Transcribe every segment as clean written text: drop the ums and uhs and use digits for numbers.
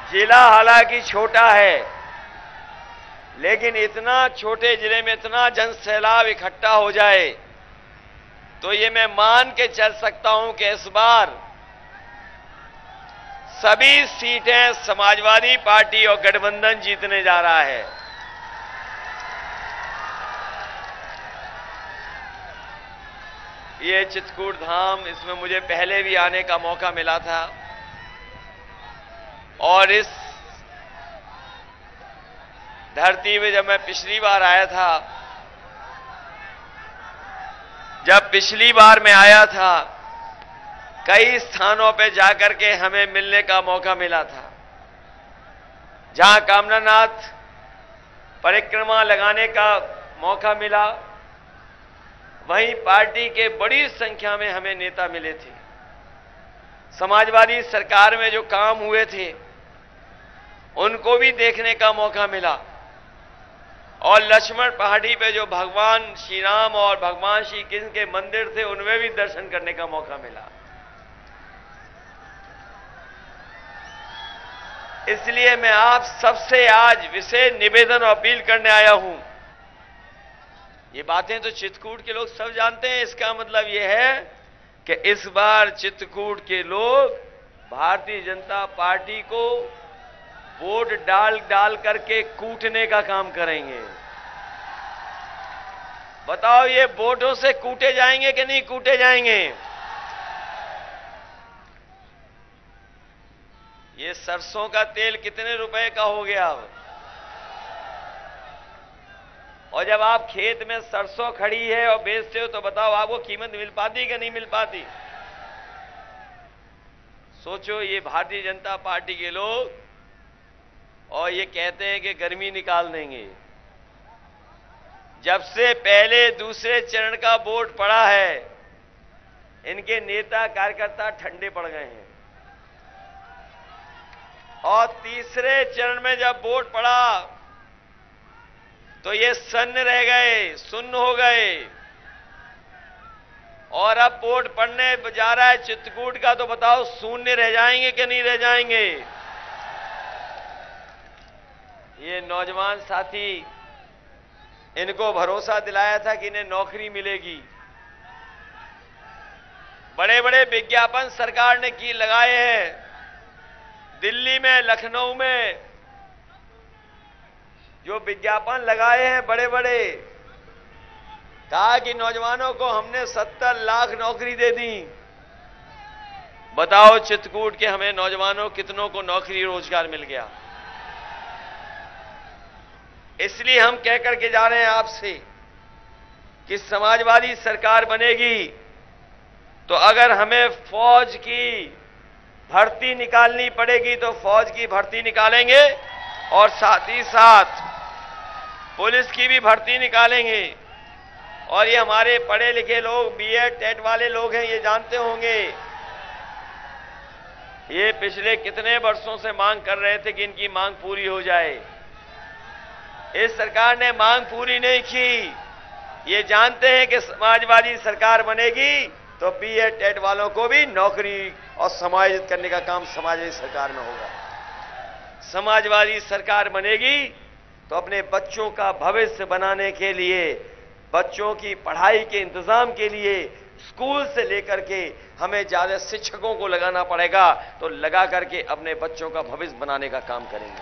जिला हालांकि छोटा है, लेकिन इतना छोटे जिले में इतना जन सैलाब इकट्ठा हो जाए तो ये मैं मान के चल सकता हूं कि इस बार सभी सीटें समाजवादी पार्टी और गठबंधन जीतने जा रहा है। ये चित्रकूट धाम, इसमें मुझे पहले भी आने का मौका मिला था और इस धरती पे जब मैं पिछली बार आया था, जब पिछली बार मैं आया था, कई स्थानों पे जाकर के हमें मिलने का मौका मिला था। जहां कामनानाथ परिक्रमा लगाने का मौका मिला, वहीं पार्टी के बड़ी संख्या में हमें नेता मिले थे। समाजवादी सरकार में जो काम हुए थे उनको भी देखने का मौका मिला और लक्ष्मण पहाड़ी पे जो भगवान श्री राम और भगवान श्री कृष्ण के मंदिर थे उनमें भी दर्शन करने का मौका मिला। इसलिए मैं आप सबसे आज विशेष निवेदन और अपील करने आया हूं। ये बातें तो चित्रकूट के लोग सब जानते हैं। इसका मतलब यह है कि इस बार चित्रकूट के लोग भारतीय जनता पार्टी को वोट डाल करके कूटने का काम करेंगे। बताओ, ये वोटों से कूटे जाएंगे कि नहीं कूटे जाएंगे? ये सरसों का तेल कितने रुपए का हो गया अब? और जब आप खेत में सरसों खड़ी है और बेचते हो तो बताओ, आपको कीमत मिल पाती कि नहीं मिल पाती? सोचो, ये भारतीय जनता पार्टी के लोग और ये कहते हैं कि गर्मी निकाल देंगे। जब से पहले दूसरे चरण का वोट पड़ा है, इनके नेता कार्यकर्ता ठंडे पड़ गए हैं और तीसरे चरण में जब वोट पड़ा तो ये सन्न रह गए, सुन्न हो गए। और अब वोट पड़ने जा रहा है चित्रकूट का, तो बताओ शून्य रह जाएंगे कि नहीं रह जाएंगे? ये नौजवान साथी, इनको भरोसा दिलाया था कि इन्हें नौकरी मिलेगी। बड़े बड़े विज्ञापन सरकार ने की लगाए हैं। दिल्ली में, लखनऊ में जो विज्ञापन लगाए हैं बड़े बड़े, कहा कि नौजवानों को हमने 70 लाख नौकरी दे दी। बताओ चित्रकूट के हमें नौजवानों कितनों को नौकरी रोजगार मिल गया? इसलिए हम कह करके जा रहे हैं आपसे कि समाजवादी सरकार बनेगी तो अगर हमें फौज की भर्ती निकालनी पड़ेगी तो फौज की भर्ती निकालेंगे और साथ ही साथ पुलिस की भी भर्ती निकालेंगे। और ये हमारे पढ़े लिखे लोग, बीएड टेट वाले लोग हैं, ये जानते होंगे, ये पिछले कितने वर्षों से मांग कर रहे थे कि इनकी मांग पूरी हो जाए। इस सरकार ने मांग पूरी नहीं की। ये जानते हैं कि समाजवादी सरकार बनेगी तो बीएड टेट वालों को भी नौकरी और समायोजित करने का काम समाजवादी सरकार में होगा। समाजवादी सरकार बनेगी तो अपने बच्चों का भविष्य बनाने के लिए, बच्चों की पढ़ाई के इंतजाम के लिए स्कूल से लेकर के हमें ज्यादा शिक्षकों को लगाना पड़ेगा, तो लगा करके अपने बच्चों का भविष्य बनाने का काम करेंगे।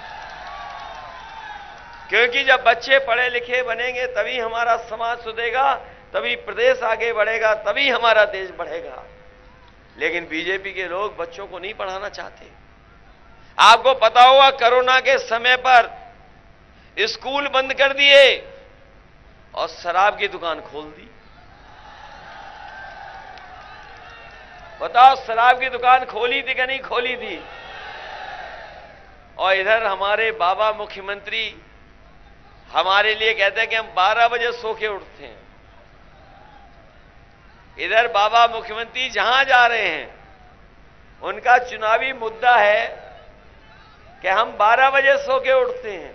क्योंकि जब बच्चे पढ़े लिखे बनेंगे तभी हमारा समाज सुधरेगा, तभी प्रदेश आगे बढ़ेगा, तभी हमारा देश बढ़ेगा। लेकिन बीजेपी के लोग बच्चों को नहीं पढ़ाना चाहते। आपको पता होगा, कोरोना के समय पर स्कूल बंद कर दिए और शराब की दुकान खोल दी। बताओ, शराब की दुकान खोली थी कि नहीं खोली थी? और इधर हमारे बाबा मुख्यमंत्री हमारे लिए कहते हैं कि हम 12 बजे सो के उठते हैं। इधर बाबा मुख्यमंत्री जहां जा रहे हैं उनका चुनावी मुद्दा है कि हम 12 बजे सो के उठते हैं।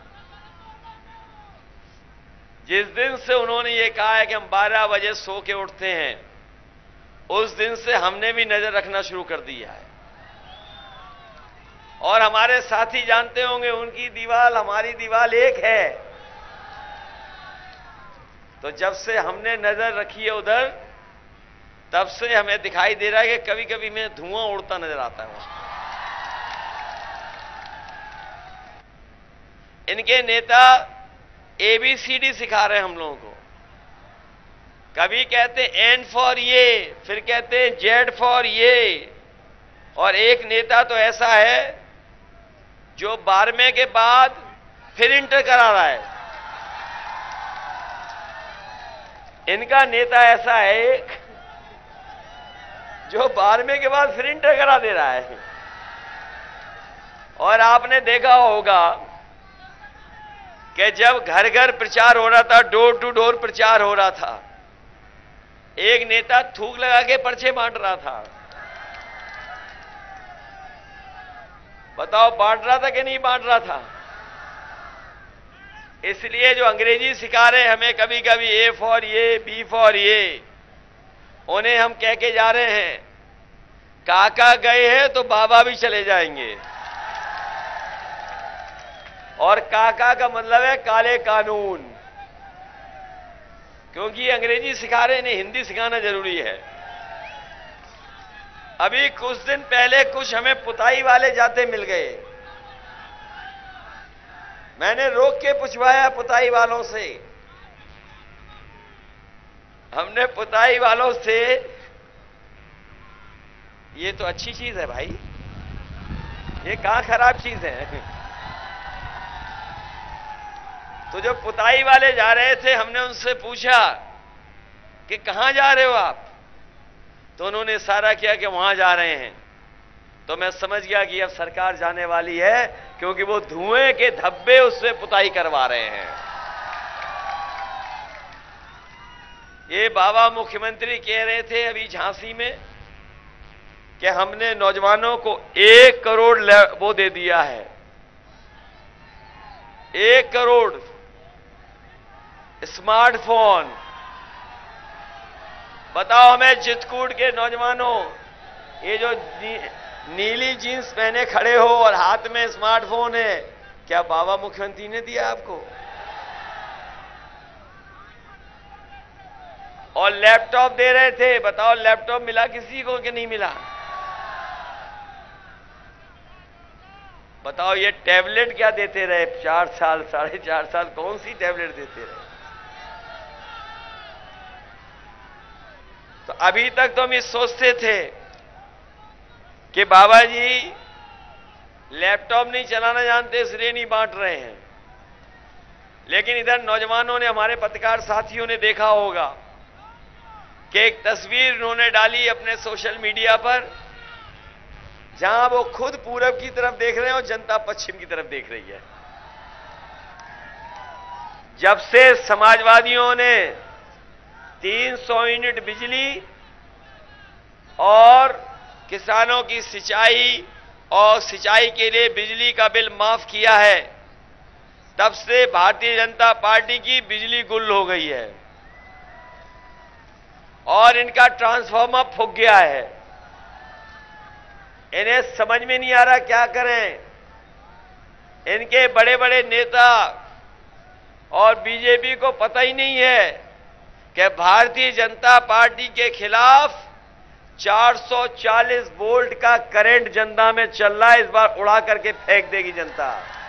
जिस दिन से उन्होंने ये कहा है कि हम 12 बजे सो के उठते हैं, उस दिन से हमने भी नजर रखना शुरू कर दिया है। और हमारे साथी जानते होंगे उनकी दीवार हमारी दीवार एक है। तो जब से हमने नजर रखी है उधर, तब से हमें दिखाई दे रहा है कि कभी कभी में धुआं उड़ता नजर आता है वहां। इनके नेता ABCD सिखा रहे हैं हम लोगों को। कभी कहते हैं N फॉर ये, फिर कहते हैं Z फॉर ये। और एक नेता तो ऐसा है जो 12वें के बाद फिर इंटर करा रहा है। इनका नेता ऐसा है एक जो 12वें के बाद फिर इंटर करा दे रहा है। और आपने देखा होगा कि जब घर घर प्रचार हो रहा था, डोर टू डोर प्रचार हो रहा था, एक नेता थूक लगा के पर्चे बांट रहा था। बताओ बांट रहा था कि नहीं बांट रहा था? इसलिए जो अंग्रेजी सिखा रहे हमें कभी कभी A फॉर ये, B फॉर ये, उन्हें हम कह के जा रहे हैं काका गए हैं तो बाबा भी चले जाएंगे। और काका का मतलब है काले कानून, क्योंकि अंग्रेजी सिखा रहे हैं, हिंदी सिखाना जरूरी है। अभी कुछ दिन पहले कुछ हमें पुताई वाले जाते मिल गए। मैंने रोक के पूछवाया पुताई वालों से। हमने पुताई वालों से, ये तो अच्छी चीज है भाई, ये कहां खराब चीज है? तो जो पुताई वाले जा रहे थे, हमने उनसे पूछा कि कहां जा रहे हो आप? तो उन्होंने इशारा किया कि वहां जा रहे हैं। तो मैं समझ गया कि अब सरकार जाने वाली है, क्योंकि वो धुएं के धब्बे उससे पुताई करवा रहे हैं। ये बाबा मुख्यमंत्री कह रहे थे अभी झांसी में कि हमने नौजवानों को 1 करोड़ वो दे दिया है, 1 करोड़ स्मार्टफोन। बताओ हमें चित्रकूट के नौजवानों, ये जो नीली जीन्स पहने खड़े हो और हाथ में स्मार्टफोन है, क्या बाबा मुख्यमंत्री ने दिया आपको? और लैपटॉप दे रहे थे, बताओ लैपटॉप मिला किसी को कि नहीं मिला? बताओ ये टैबलेट क्या देते रहे 4 साल 4.5 साल, कौन सी टैबलेट देते रहे? तो अभी तक तो हम ये सोचते थे कि बाबा जी लैपटॉप नहीं चलाना जानते इसलिए नहीं बांट रहे हैं। लेकिन इधर नौजवानों ने, हमारे पत्रकार साथियों ने देखा होगा कि एक तस्वीर उन्होंने डाली अपने सोशल मीडिया पर, जहां वो खुद पूरब की तरफ देख रहे हैं और जनता पश्चिम की तरफ देख रही है। जब से समाजवादियों ने 300 यूनिट बिजली और किसानों की सिंचाई और सिंचाई के लिए बिजली का बिल माफ किया है, तब से भारतीय जनता पार्टी की बिजली गुल हो गई है और इनका ट्रांसफार्मर फूक गया है। इन्हें समझ में नहीं आ रहा क्या करें। इनके बड़े बड़े नेता और बीजेपी को पता ही नहीं है कि भारतीय जनता पार्टी के खिलाफ 440 वोल्ट का करंट जनता में चल रहा है। इस बार उड़ा करके फेंक देगी जनता।